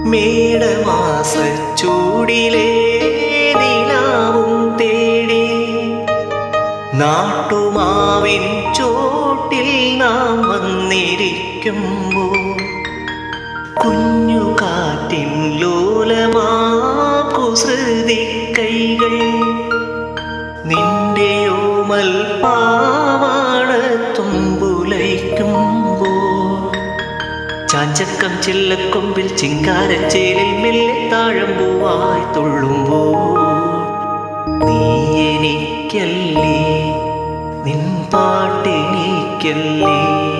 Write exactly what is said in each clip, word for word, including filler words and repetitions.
മേടമാസ ചൂടിലേ നിലാവും തേടി നാട്ടുമാവിൻ ചോട്ടിൽ നാം വന്നിരിക്കുമ്പോൾ കുഞ്ഞു കാറ്റിൻ ലോലമാ കുസൃതി കൈകൾ നിന്റെ ഓമൽ പാവാട തുമ്പുലയ്ക്കുമ്പോൾ ചാഞ്ചക്കം ചില്ലക്കൊമ്പിൽ ചിങ്കാരച്ചേലിൽ മെല്ലെ താഴമ്പൂവായി തുള്ളുമ്പോൾ നീ എനിക്കല്ലേ നിൻ പാട്ടെനിക്കല്ലേ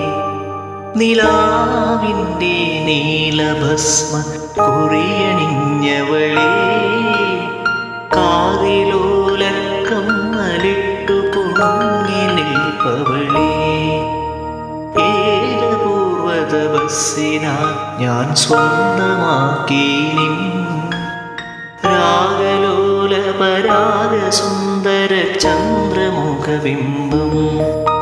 നിലാവിൻ്റെ നീലഭസ്മ കുറിയണിഞ്ഞവളേ കാതിലോലക്കമ്മലിട്ടു കുണുങ്ങി നിൽപ്പവളേ ഏകപൂർവതപസ്സിനാ ഞാൻ സ്വന്തമാക്കി നിൻ രാഗലോല പരാഗ സുന്ദര ചന്ദ്രമുഖബിംബം.